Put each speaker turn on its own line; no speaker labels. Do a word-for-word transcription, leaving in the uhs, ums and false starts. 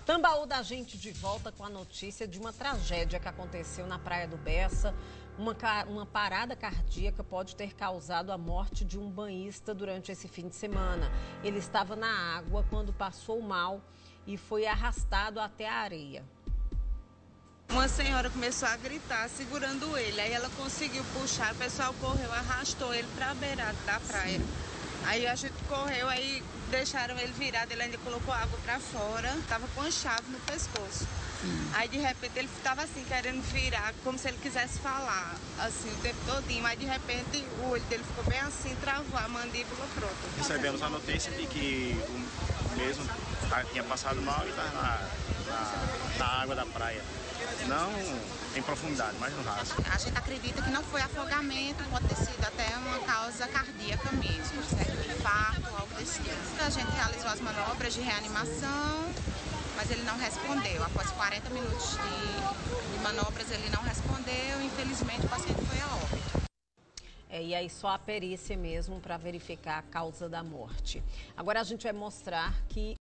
Tambaú da gente de volta com a notícia de uma tragédia que aconteceu na Praia do Bessa. Uma, uma parada cardíaca pode ter causado a morte de um banhista durante esse fim de semana. Ele estava na água quando passou mal e foi arrastado até a areia.
Uma senhora começou a gritar, segurando ele. Aí ela conseguiu puxar, o pessoal correu, arrastou ele para a beirada da praia. Aí a gente correu, aí deixaram ele virado, ele ainda colocou água para fora, tava com a chave no pescoço. Sim. Aí de repente ele estava assim, querendo virar, como se ele quisesse falar, assim, o tempo todinho. Mas de repente o olho dele ficou bem assim, travou a mandíbula, pronto.
Recebemos a notícia de que o mesmo tinha passado mal e estava na, na, na água da praia. Não em profundidade, mas no raso.
A gente acredita que não foi afogamento, pode ter sido até uma causa cardíaca mesmo, certo? Infarto, algo desse tipo. A gente realizou as manobras de reanimação, mas ele não respondeu. Após quarenta minutos de, de manobras, ele não respondeu. Infelizmente, o paciente foi a óbito.
É, e aí só a perícia mesmo para verificar a causa da morte. Agora a gente vai mostrar que